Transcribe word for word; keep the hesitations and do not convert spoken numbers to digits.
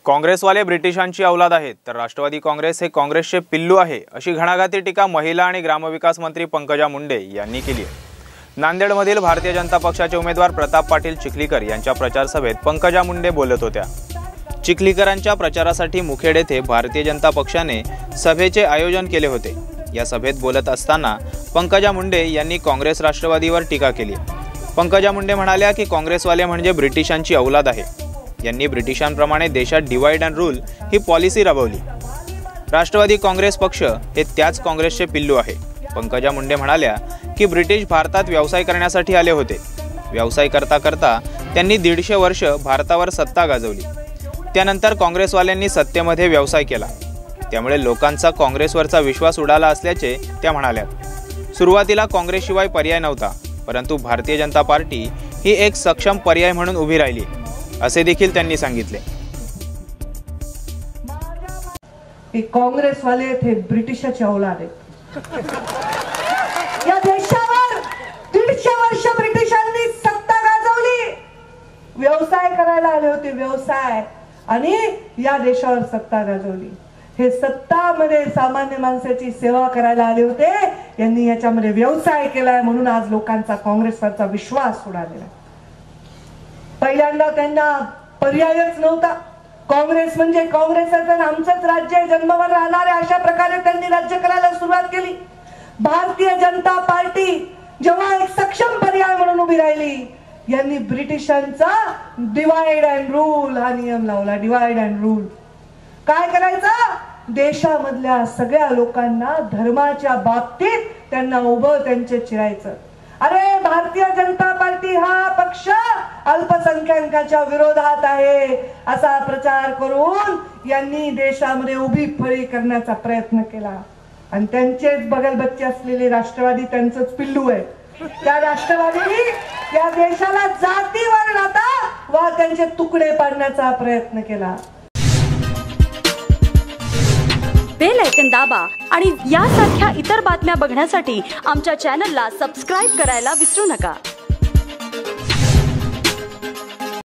काँग्रेसवाले ब्रिटिशांची औलाद आहेत तर राष्ट्रवादी काँग्रेस हे काँग्रेसचे पिल्लू आहे, अशी घणाघाती टीका महिला आणि ग्रामविकास मंत्री पंकजा मुंडे यांनी केली आहे। नांदेडमधील भारतीय जनता पक्षाचे उमेदवार प्रताप पाटील चिखलीकर यांच्या प्रचार सभेत पंकजा मुंडे बोलत होत्या। चिखलीकरांच्या प्रचारासाठी मुखेड येथे भारतीय जनता पक्षाने सभेचे आयोजन केले होते। या सभेत बोलत असताना पंकजा मुंडे यांनी काँग्रेस राष्ट्रवादीवर टीका केली। पंकजा मुंडे म्हणाल्या की काँग्रेसवाले म्हणजे ब्रिटिशांची औलाद आहे। यांनी ब्रिटिशांप्रमाणे देशात डिवाइड अँड रूल ही पॉलिसी राबवली। राष्ट्रवादी काँग्रेस पक्ष हे त्याच काँग्रेसचे पिल्लू आहे। पंकजा मुंडे म्हणाल्या की ब्रिटिश भारतात व्यवसाय करण्यासाठी आले होते। व्यवसाय करता करता त्यांनी दीडशे वर्ष भारतावर सत्ता गाजवली। त्यानंतर काँग्रेसवाल्यांनी सत्तेमध्ये व्यवसाय केला, त्यामुळे लोकांचा काँग्रेसवरचा विश्वास उडाला असल्याचे त्या म्हणाल्या। सुरुवातीला काँग्रेसशिवाय पर्याय नव्हता, परंतु भारतीय जनता पार्टी ही एक सक्षम पर्याय म्हणून उभी राहिली, असे देखील त्यांनी सांगितले। काँग्रेस वाले थे ब्रिटिशाची औलाद आहेत। या देशावर दीडशे वर्ष ब्रिटिशांनी सत्ता गाजवली, व्यवसाय करायला आले होते, व्यवसाय, आणि या देशावर सत्ता गाजवली। हे सत्ता मध्ये सामान्य माणसाची सेवा करायला आले होते, यांनी याच्यामध्ये व्यवसाय केलाय, म्हणून आज लोकांचा काँग्रेसवरचा विश्वास उडालेला। पहिल्यांदा त्यांना पर्यायच नव्हता। काँग्रेस म्हणजे काँग्रेसचं आमचंच राज्य जन्मभर राहणार आहे, अशा प्रकारे त्यांनी राज्य करायला सुरुवात केली। भारतीय जनता पार्टी जेव्हा एक सक्षम पर्याय म्हणून उभी राहिली, यांनी ब्रिटिशांचा डिवाइड अँड रूल हा नियम लावला। डिवाइड अँड रूल काय करायचं? देशामधल्या सगळ्या लोकांना धर्माच्या बाबतीत त्यांना उभं त्यांचे चिरायचं। अरे भारतीय जनता पार्टी हा पक्ष अल्पसंख्याकांच्या विरोधात आहे असा प्रचार करून यांनी देशामध्ये उभी फळी करण्याचा प्रयत्न केला। आणि त्यांचेच बगल बच्चे असलेले राष्ट्रवादी त्यांचंच पिल्लू आहे। त्या राष्ट्रवादी या देशाला जातीवर नाता वा त्यांचे तुकडे पाडण्याचा प्रयत्न केला। बेल आयकॉन दाबा आणि यासारख्या इतर बातम्या बघण्यासाठी आमच्या चॅनलला सबस्क्राइब करायला विसरू नका।